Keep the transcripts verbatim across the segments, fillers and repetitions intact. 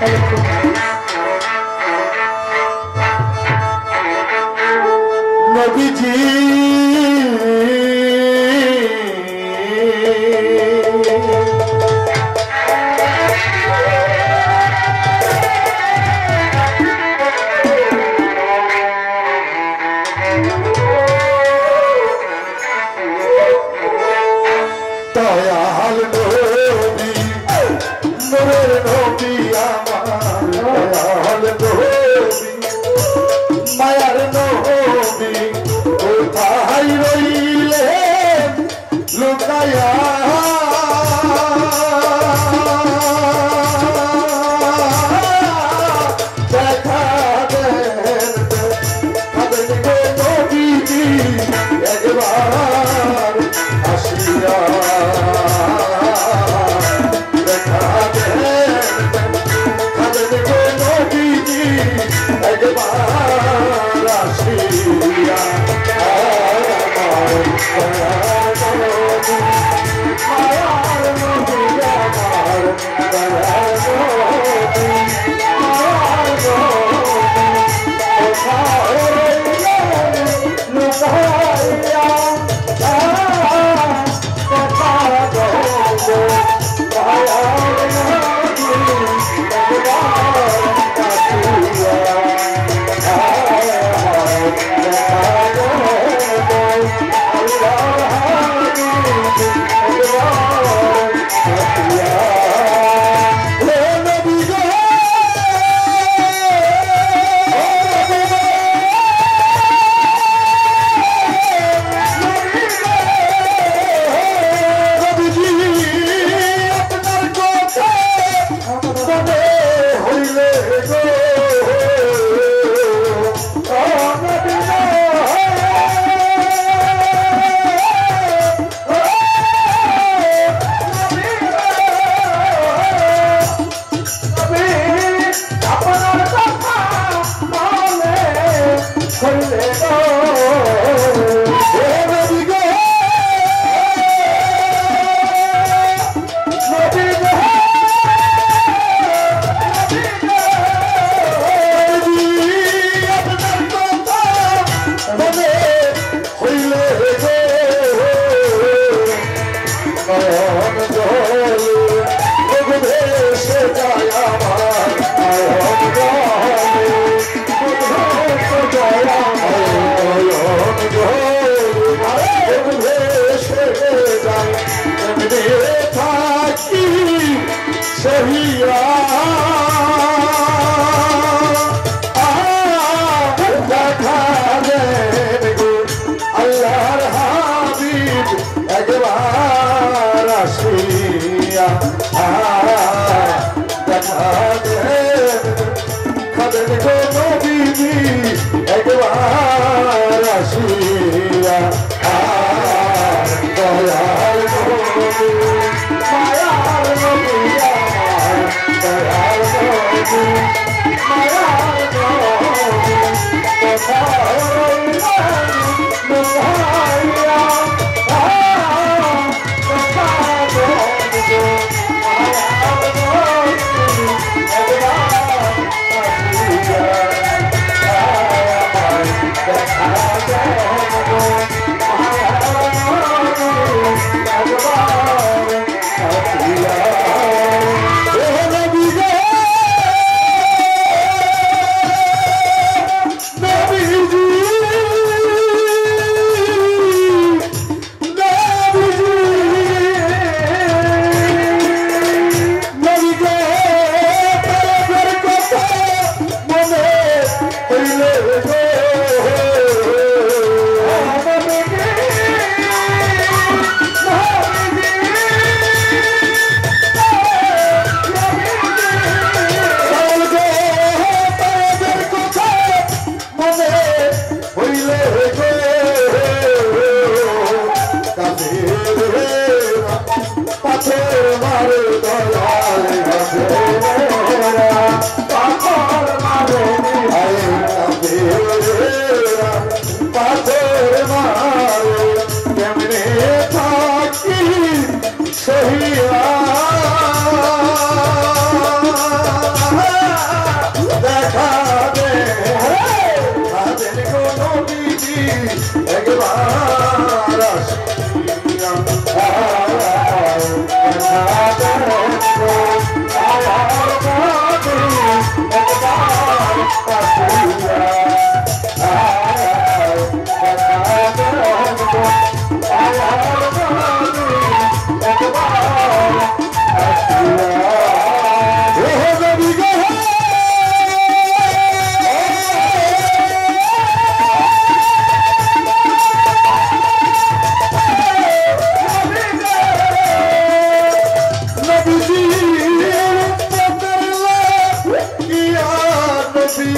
নবীজি দয়াল নবী নূরের নবী আমার দয়াল নবী মায়ার নবী কোথায় রইলেন লুকায়া দেখা দেন খাবেন গো নবীজি একবার আসিয়া দেখা দেন খাবেন গো নবীজি একবার আসিয়া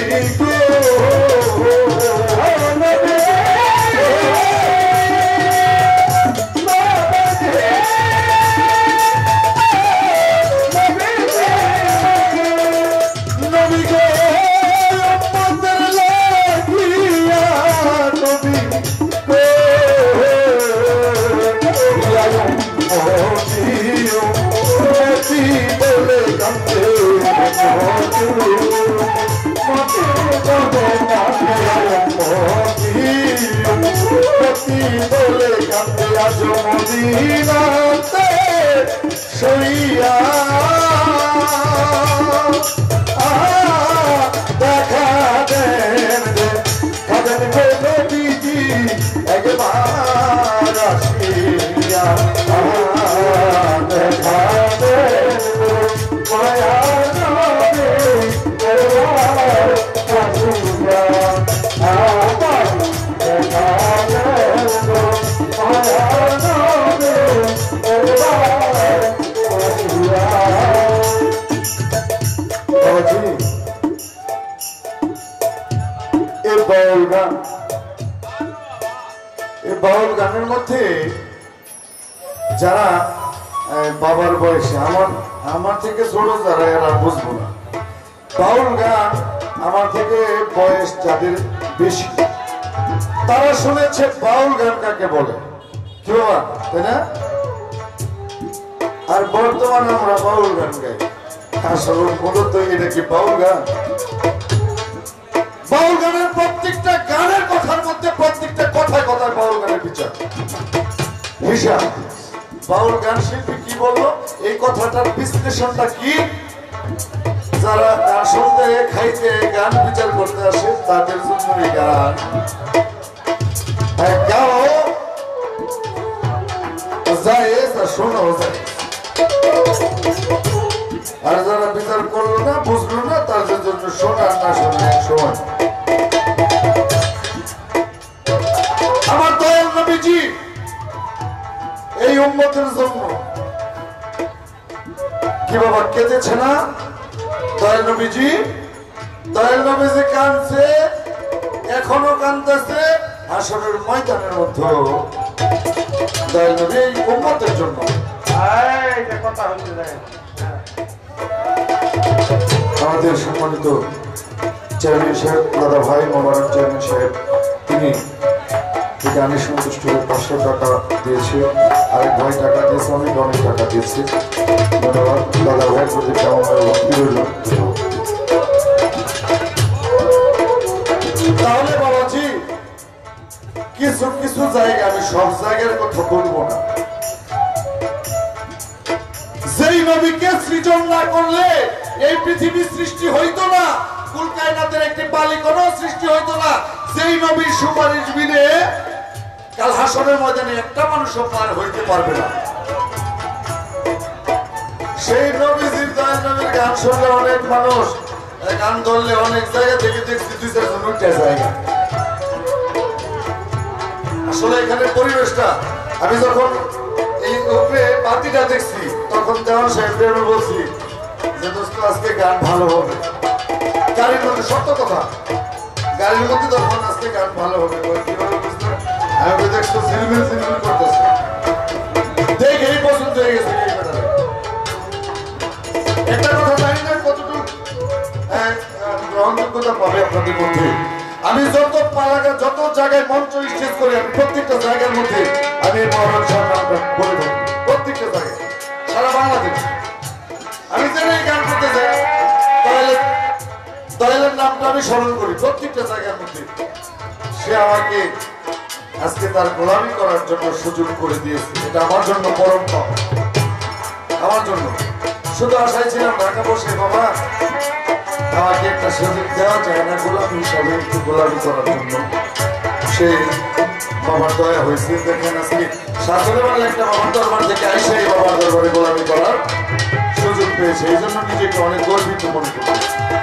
মদিনাতে শুইয়া দেখা দেন খাবেন গো নবীজি একবার আসিয়া দেখা দেন মায়া নবী একবার আসিয়া আবার দেখা দেন মায়া বাউল গান এই বাউল গানের মধ্যে যারা বাবার বয়সে আমার আমার থেকে ছোট যারা এরা বুঝবো না বাউল গান আমার থেকে বয়স যাদের বেশি তারা শুনেছে বাউল গান কাকে বলে কি বাবা তাই না আর বর্তমানে আমরা বাউল গান গাই আসলে মূলত এটা কি বাউল গান বাউল গানের প্রত্যেকটা গানের কথার মধ্যে প্রত্যেকটা কথায় কথায় বাউল গানের বিচার হিসাব বাউল গান শিল্পী কি বললো এই কথাটার বিশ্লেষণটা কি যারা গান শুনতে খাইতে গান বিচার করতে আসে তাদের জন্য এই গান গাও যায় শোনো যায় আর যারা বিচার করলো না বুঝলো না তাদের জন্য শোনার না শোনা এক সময় আমার দয়াল নবীজি এই উম্মতের জন্য কি বাবা কেঁদেছে না দয়াল নবীজি দয়াল নবীজি কাঁদছে এখনো কাঁদতেছে হাসরের ময়দানের মধ্যে দয়াল নবী এই উম্মতের জন্য কথা হচ্ছে আমাদের সম্মানিত চেয়ারম্যান সাহেব দাদা ভাই মোবারক চেয়ারম্যান সাহেব তিনি গানে সন্তুষ্ট হয়ে পাঁচশো টাকা দিয়েছে আরেক ভাই টাকা দিয়েছে অনেক অনেক টাকা দিয়েছে ধন্যবাদ দাদা ভাইয়ের প্রতি কেমন তাহলে বাবাজি কিছু কিছু জায়গা আমি সব জায়গার কথা বলবো না যেই নবীকে সৃজন না করলে এই পৃথিবী সৃষ্টি হইতো না কুল কায়নাতের একটি বালিকণও সৃষ্টি হইতো না যেই নবীর সুপারিশ বিনে কাল হাসরের ময়দানে একটা মানুষও পার হইতে পারবে না সেই নবীজির দয়াল নবীর গান শুনলে অনেক মানুষ গান ধরলে অনেক জায়গা থেকে দেখছি দুই চারজন উঠে জায়গা আসলে এখানে পরিবেশটা আমি যখন এই উপরে বাতিটা দেখছি তখন দেওয়ান সাহেবকে আমি বলছি যে দোস্ত আজকে গান ভালো হবে গাড়ির মধ্যে সত্য কথা গাড়ির মধ্যে তখন আজকে গান ভালো হবে কিভাবে বুঝলেন আমি দেখছো ঝিলমিল ঝিলমিল করতেছে দেখে এই পছন্দ হয়ে গেছে এই ব্যাটারে একটা কথা জানি না কতটুকু গ্রহণযোগ্যতা পাবে আপনাদের মধ্যে আমি যত পালাগা যত জায়গায় মঞ্চ স্টেজ করি আমি প্রত্যেকটা জায়গার মধ্যে আমি মহারাজ সম্মানটা বলে থাকি প্রত্যেকটা জায়গায় সারা বাংলাদেশ আমি যেন এই গান করতে যাই তাহলে দয়ালের নামটা আমি স্মরণ করি প্রত্যেকটা জায়গার মধ্যে সে আমাকে আজকে তার গোলামি করার জন্য সুযোগ করে দিয়েছে এটা আমার জন্য পরম পাওয়া আমার জন্য শুধু আশায় ছিলাম ঢাকা বসে বাবা আমাকে একটা সুযোগ দেওয়া যায় না গোলামি হিসাবে একটু গোলামি করার জন্য সেই বাবার দয়া হয়েছে দেখেন আজকে শাসনের বেলা একটা বাবার দরবার থেকে আইসে এই বাবার দরবারে গোলামি করার সুযোগ পেয়েছে এই জন্য নিজেকে অনেক গর্বিত মনে করি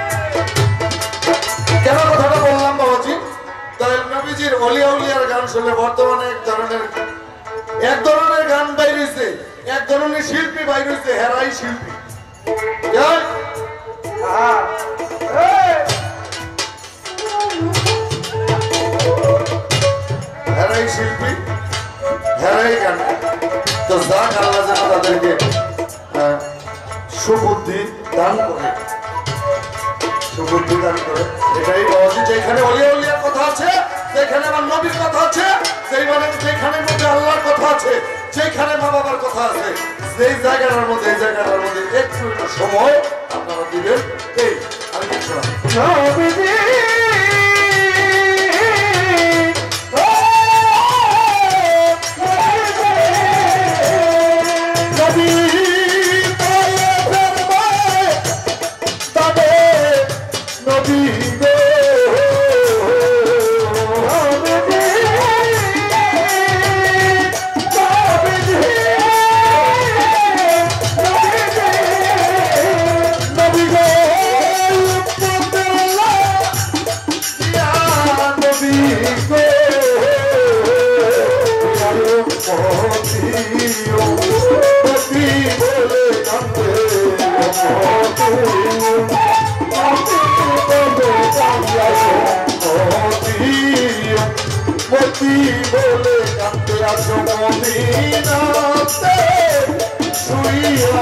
কেন কথাটা বললাম বাবাজি দয়াল নবীজির ওলিয়া উলিয়ার গান শুনলে বর্তমানে এক ধরনের এক ধরনের গান বাইর হয়েছে এক ধরনের শিল্পী বাইর হয়েছে হেরাই শিল্পী তো যাক আল্লাহ যেন তাদেরকে সুবুদ্ধি দান করে, সুবুদ্ধি দান করে। এটাই বলছি, যেখানে অলিয়া উলিয়ার কথা আছে, যেখানে আমার নবীর কথা আছে, যেখানে যেখানে মধ্যে আল্লাহর কথা আছে, যেখানে মা বাবার কথা আছে, সেই জায়গাটার মধ্যে এই জায়গাটার মধ্যে একটু একটু সময় আপনারা দিবেন। এই আর কিছু না। মতি বলে কাঁদতে আসো মদিনাতে শুইয়া,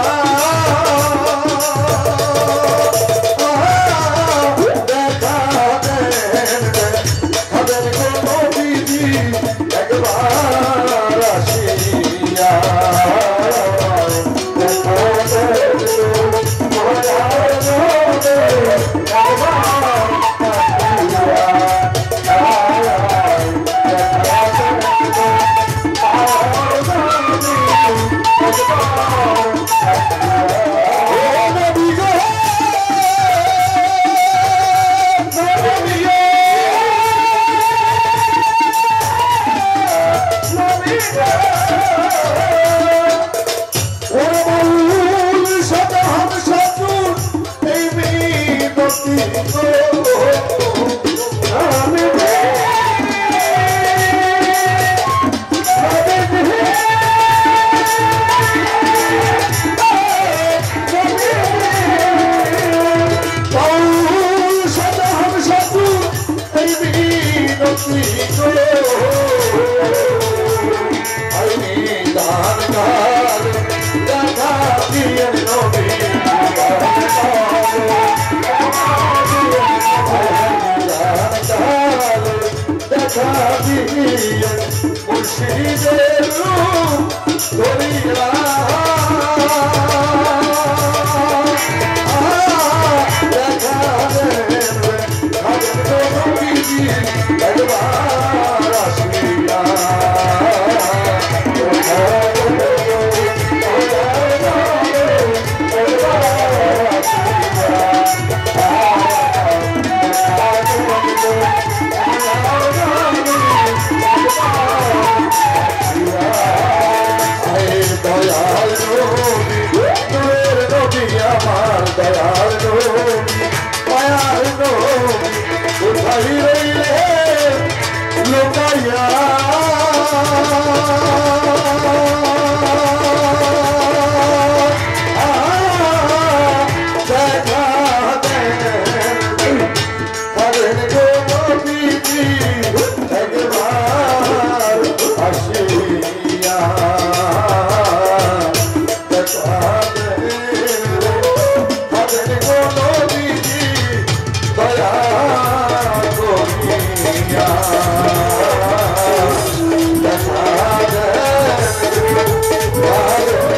দেখা দেন তাদের কোনো দিদি একবার আসিয়া,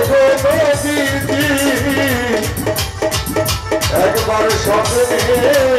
একবার স্বপ্নে